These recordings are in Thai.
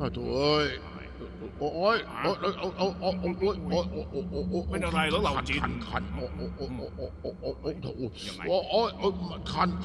โถ่โอ้ยโอ้ยโอ้ยโอ้ยโอ้ยโอ้ยโอ้ยโอ้ยโอ้ยโอ้ยเป็นอะไรแล้วเหล่าจินคันโอ้ยโอ้ยโอ้ยโอ้ยโอ้ยโอ้ยโอ้ยโอ้ยยังไงโอ้ยโอ้ยคัน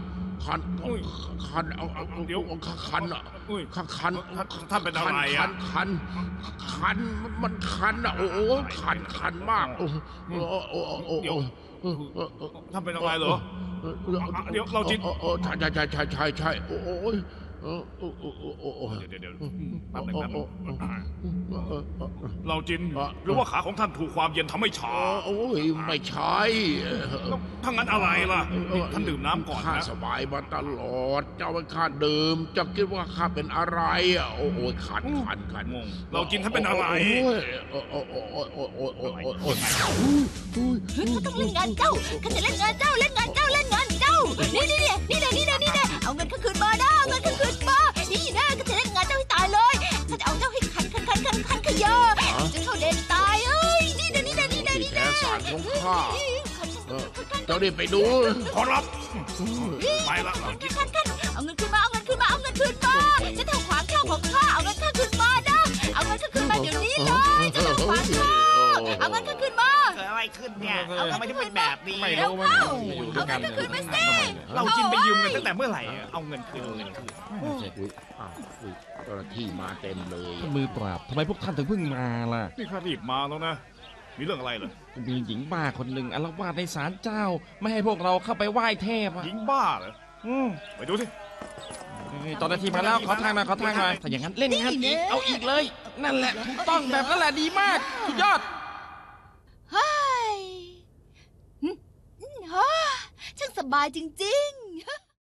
เดี๋ยวคันอ่ะคันท่านเป็นอะไรอ่ะคันมันคันอ่ะโอ้โหคันมากโอ้เดี๋ยวท่านเป็นอะไรเหรอเดี๋ยวเราจินใช่โอ้ยเดี๋ยวแป๊บนึงเราจินหรือว่าขาของท่านถูกความเย็นทำให้ชาโอ้ยไม่ใช่ถ้างั้นอะไรล่ะท่านดื่มน้ำก่อนข้านะสบายมาตลอดเจ้าให้ข้าดื่มเจ้าคิดว่าข้าเป็นอะไรอ่ะโอ้ยคันเราจินท่านเป็นอะไรเขาต้องเล่นงานเจ้าเขาจะเล่นงานเจ้าเล่นงานเจ้านี่เอาเงินข้าคืนมานะเอาเงินข้าคืนมานี่นะเขาจะเล่นงานเจ้าให้ตายเลยเขาจะเอาเจ้าให้คันขยะจะเข้าเด่นตายเอ้ยนี่แผลสารของข้าเจ้าได้ไปดูขอรับไปละเราจินเอาเงินคืนมาจะทำขวางช่องของข้าเอาเงินข้าคืนมานะเอาเงินข้าคืนมาเดี๋ยวนี้เลยจะทำขวางช่องเอาเงินข้าคืนมาเกิดอะไรขึ้นเนี่ยทำไมถึงเป็นแบบนี้เร็วเข้าเอาเงินข้าคืนมาสิเราจินไปยืมเงินตั้งแต่เมื่อไหร่เอาเงินคืนเจ้าหน้าที่มาเต็มเลยมือปราบทำไมพวกท่านถึงเพิ่งมาล่ะนี่ข้ารีบมาแล้วนะมีเรื่องอะไรเหรอมีหญิงบ้าคนหนึ่งอาละวาดในศาลเจ้าไม่ให้พวกเราเข้าไปไหว้เทพหญิงบ้าเหรอไปดูสิตอนนาทีมาแล้วขอทางหน่อยถ้าอย่างนั้นเล่นงานอีกเอาอีกเลยนั่นแหละถูกต้องแบบนั้นแหละดีมากสุดยอดเฮ้ยช่างสบายจริงๆ